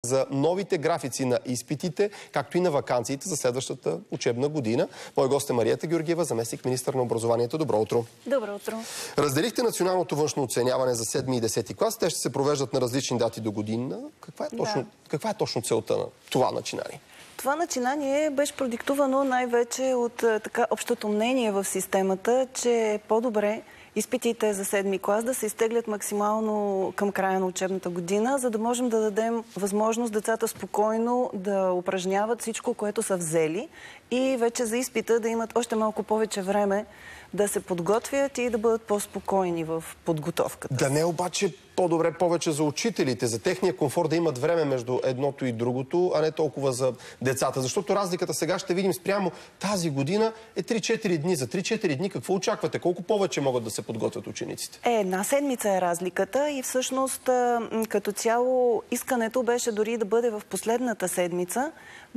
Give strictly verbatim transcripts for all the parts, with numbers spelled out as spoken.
за новите графици на изпитите, както и на ваканциите за следващата учебна година. Мой гост е Мариета Георгиева, заместник министър на образованието. Добро утро. Добро утро. Разделихте националното външно оценяване за седми и десети клас. Те ще се провеждат на различни дати до година. Каква е точно, да. каква е точно целта на това начинание? Това начинание беше продиктувано най-вече от така общото мнение в системата, че е по-добре изпитите за седми клас да се изтеглят максимално към края на учебната година, за да можем да дадем възможност децата спокойно да упражняват всичко, което са взели и вече за изпита да имат още малко повече време да се подготвят и да бъдат по-спокойни в подготовката. Да не обаче по-добре повече за учителите, за техния комфорт да имат време между едното и другото, а не толкова за децата. Защото разликата сега ще видим спрямо тази година е три-четири дни. За три-четири дни какво очаквате? Колко повече могат да се подготвят учениците? Е, една седмица е разликата и всъщност като цяло искането беше дори да бъде в последната седмица,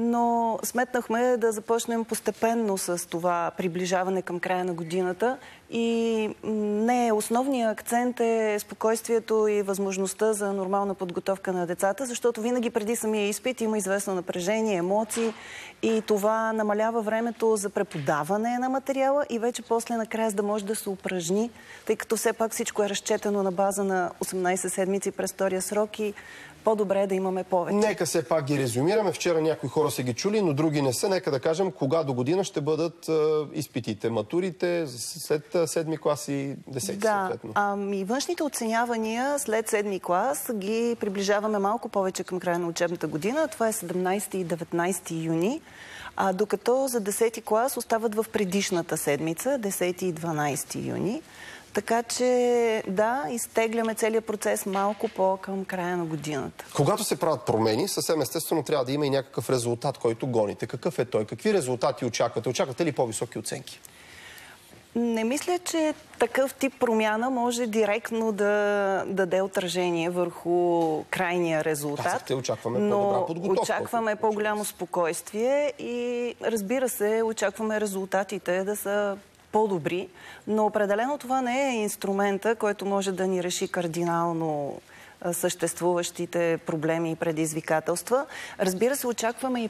но сметнахме да започнем постепенно с това приближаване към края на годината и не, основният акцент е спокойствието и възможността за нормална подготовка на децата, защото винаги преди самия изпит има известно напрежение, емоции и това намалява времето за преподаване на материала и вече после накрая да може да се упражни, тъй като все пак всичко е разчетено на база на осемнайсет седмици през втория срок и по-добре е да имаме повече. Нека все пак ги резюмираме. Вчера някои хора са ги чули, но други не са. Нека да кажем кога до година ще бъдат е, изпитите, матурите след седми клас и десети. Да, съответно. ами външните оценявания след седми клас ги приближаваме малко повече към края на учебната година. Това е седемнайсети и деветнайсети юни. А докато за десети клас остават в предишната седмица, десети и дванайсети юни. Така че, да, изтегляме целият процес малко по-към края на годината. Когато се правят промени, съвсем естествено трябва да има и някакъв резултат, който гоните. Какъв е той? Какви резултати очаквате? Очаквате ли по-високи оценки? Не мисля, че такъв тип промяна може директно да даде отражение върху крайния резултат. Казахте, очакваме по-добра подготовка. Очакваме по-голямо спокойствие и, разбира се, очакваме резултатите да са по-добри, но определено това не е инструмента, който може да ни реши кардинално съществуващите проблеми и предизвикателства. Разбира се, очакваме и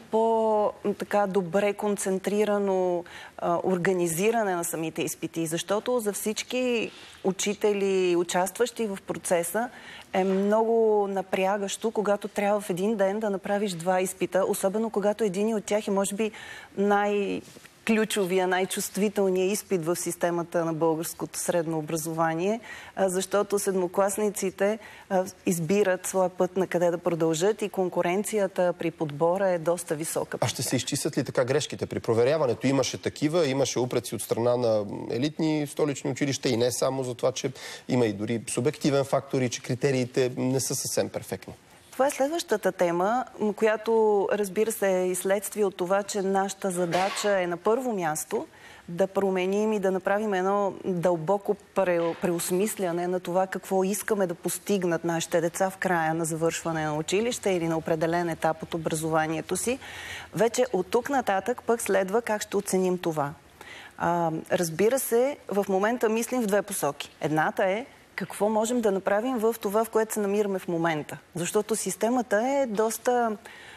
по-добре концентрирано а, организиране на самите изпити, защото за всички учители, участващи в процеса, е много напрягащо, когато трябва в един ден да направиш два изпита, особено когато един от тях е, може би, най- ключовия, най-чувствителния изпит в системата на българското средно образование, защото седмокласниците избират своя път на къде да продължат и конкуренцията при подбора е доста висока. А ще се изчистят ли така грешките при проверяването? Имаше такива, имаше упреци от страна на елитни столични училища и не само за това, че има и дори субективен фактор и че критериите не са съвсем перфектни. Това е следващата тема, която, разбира се, е и следствие от това, че нашата задача е на първо място да променим и да направим едно дълбоко преосмисляне на това какво искаме да постигнат нашите деца в края на завършване на училище или на определен етап от образованието си. Вече от тук нататък пък следва как ще оценим това. А, разбира се, в момента мислим в две посоки. Едната е какво можем да направим в това, в което се намираме в момента. Защото системата е доста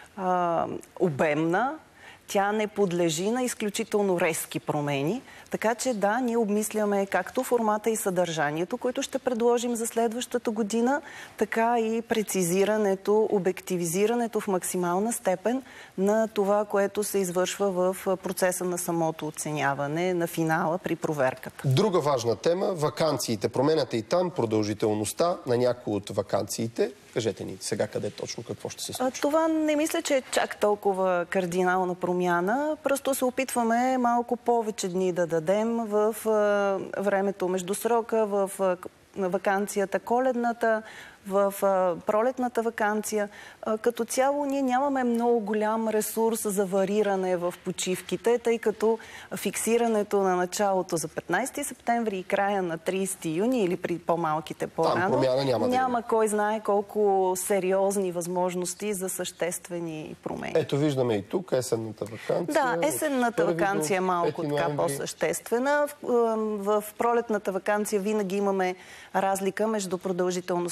а, обемна, тя не подлежи на изключително резки промени. Така че да, ние обмисляме както формата и съдържанието, които ще предложим за следващата година, така и прецизирането, обективизирането в максимална степен на това, което се извършва в процеса на самото оценяване, на финала при проверката. Друга важна тема – ваканциите. Променяте и там продължителността на някои от ваканциите. Кажете ни сега къде точно, какво ще се случи. Това не мисля, че е чак толкова кардинална промяна. Просто се опитваме малко повече дни да дадем в времето между срока, в ваканцията коледната, в пролетната ваканция. Като цяло ние нямаме много голям ресурс за вариране в почивките, тъй като фиксирането на началото за петнайсети септември и края на трийсети юни или при по-малките по-рано няма, няма кой знае колко сериозни възможности за съществени промени. Ето виждаме и тук есенната ваканция. Да, есенната ваканция е малко така по-съществена. В, в пролетната ваканция винаги имаме разлика между продължителността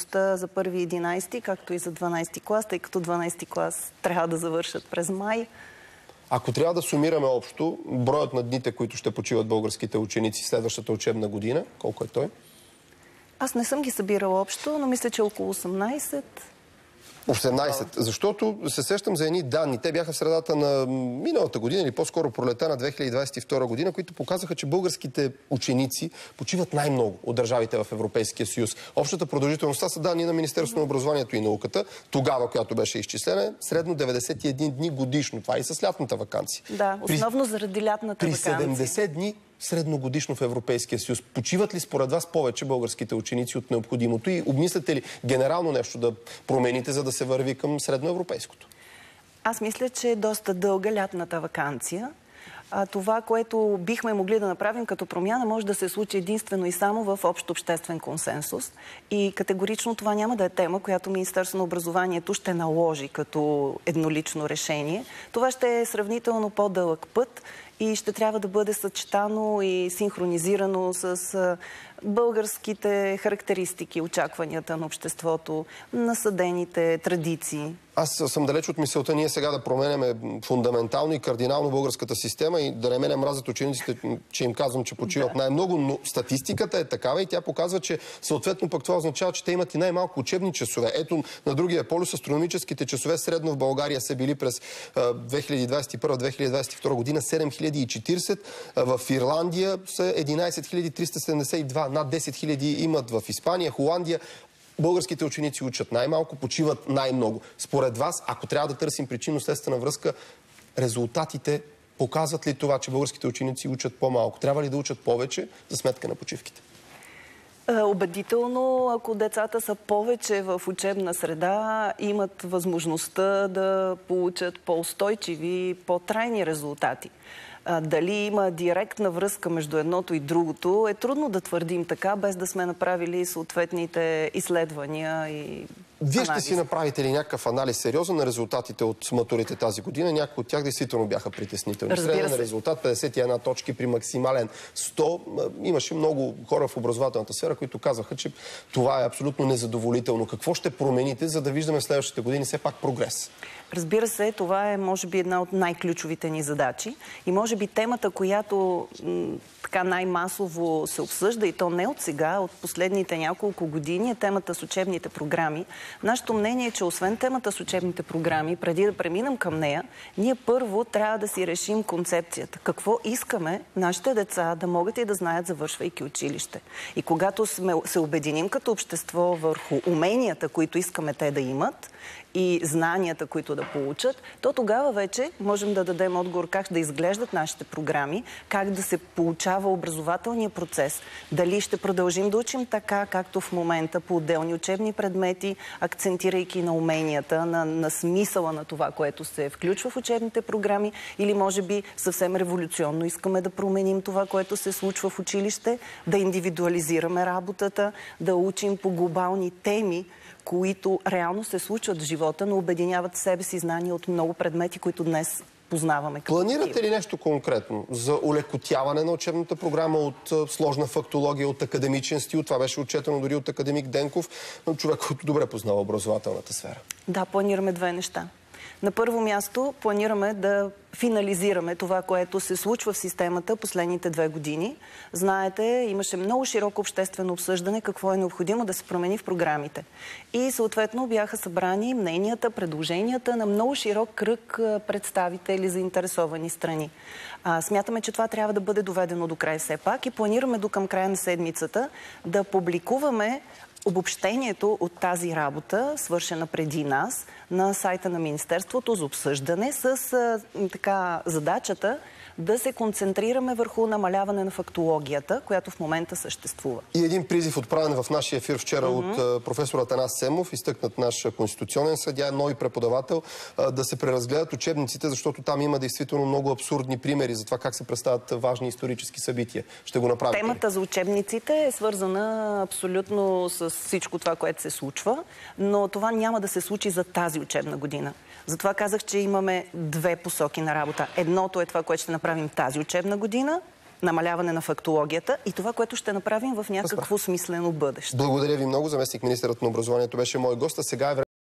за първи и единайсети, както и за дванайсети клас, тъй като дванайсети клас трябва да завършат през май. Ако трябва да сумираме общо, броят на дните, които ще почиват българските ученици следващата учебна година, колко е той? Аз не съм ги събирала общо, но мисля, че около осемнайсет. осемнайсет. Защото се сещам за едни данни. Те бяха в средата на миналата година или по-скоро пролета на две хиляди двадесет и втора година, които показаха, че българските ученици почиват най-много от държавите в Европейския съюз. Общата продължителността са данни на Министерството на образованието и науката. Тогава, която беше изчислена, средно деветдесет и един дни годишно. Това и с лятната ваканция. Да, основно заради лятната ваканция. При седемдесет дни средногодишно в Европейския съюз. Почиват ли според вас повече българските ученици от необходимото и обмисляте ли генерално нещо да промените, за да се върви към средноевропейското? Аз мисля, че е доста дълга лятната ваканция. А това, което бихме могли да направим като промяна, може да се случи единствено и само в общ обществен консенсус. И категорично това няма да е тема, която Министерството на образованието ще наложи като еднолично решение. Това ще е сравнително по-дълъг път и ще трябва да бъде съчетано и синхронизирано с българските характеристики, очакванията на обществото, насъдените традиции. Аз съм далеч от мисълта ние сега да променяме фундаментално и кардинално българската система и да не мене мразят учениците, че им казвам, че почиват да. най-много, но статистиката е такава и тя показва, че съответно пък това означава, че те имат и най-малко учебни часове. Ето на другия полюс астрономическите часове средно в България са били през две хиляди двадесет и първа - две хиляди двадесет и втора година седем хиляди и четирийсет, в Ирландия са единайсет хиляди триста седемдесет и два, над десет хиляди имат в Испания, Холандия. Българските ученици учат най-малко, почиват най-много. Според вас, ако трябва да търсим причинно-следствена връзка, резултатите показват ли това, че българските ученици учат по-малко? Трябва ли да учат повече за сметка на почивките? Убедително, ако децата са повече в учебна среда, имат възможността да получат по-устойчиви, по-трайни резултати. Дали има директна връзка между едното и другото, е трудно да твърдим така, без да сме направили съответните изследвания и Вие анализ. ще си направите ли някакъв анализ сериозен на резултатите от матурите тази година? Някои от тях действително бяха притеснителни. Среден резултат петдесет и една точки при максимален сто. Имаше много хора в образователната сфера, които казаха, че това е абсолютно незадоволително. Какво ще промените, за да виждаме в следващите години все пак прогрес? Разбира се, това е, може би, една от най-ключовите ни задачи. И може би темата, която така най-масово се обсъжда, и то не от сега, от последните няколко години, е темата с учебните програми. Нашето мнение е, че освен темата с учебните програми, преди да преминем към нея, ние първо трябва да си решим концепцията. Какво искаме нашите деца да могат и да знаят, завършвайки училище. И когато сме, се обединим като общество върху уменията, които искаме те да имат, и знанията, които да получат, то тогава вече можем да дадем отговор как да изглеждат нашите програми, как да се получава образователния процес. Дали ще продължим да учим така, както в момента по отделни учебни предмети, акцентирайки на уменията, на, на смисъла на това, което се включва в учебните програми, или може би съвсем революционно искаме да променим това, което се случва в училище, да индивидуализираме работата, да учим по глобални теми, които реално се случват в живота, но обединяват себе си знания от много предмети, които днес познаваме. Планирате ли нещо конкретно за улекотяване на учебната програма от сложна фактология, от академичен стил? Това беше отчетено дори от академик Денков, човек, който добре познава образователната сфера. Да, планираме две неща. На първо място планираме да финализираме това, което се случва в системата последните две години. Знаете, имаше много широко обществено обсъждане какво е необходимо да се промени в програмите. И съответно бяха събрани мненията, предложенията на много широк кръг представители, заинтересовани страни. А, смятаме, че това трябва да бъде доведено до край все пак и планираме до към края на седмицата да публикуваме обобщението от тази работа, свършена преди нас, на сайта на Министерството за обсъждане с а, така, задачата да се концентрираме върху намаляване на фактологията, която в момента съществува. И един призив отправен в нашия ефир вчера mm-hmm. от професор Атанас Семов, изтъкнат наш конституционен съдия, нови преподавател, да се преразгледат учебниците, защото там има действително много абсурдни примери за това как се представят важни исторически събития. Ще го направим. Темата за учебниците е свързана абсолютно с всичко това, което се случва, но това няма да се случи за тази учебна година. Затова казах, че имаме две посоки на работа. Едното е това, което ще направим тази учебна година, намаляване на фактологията и това, което ще направим в някакво смислено бъдеще. Благодаря ви много. Заместник министърът на образованието беше мой гост, а сега е време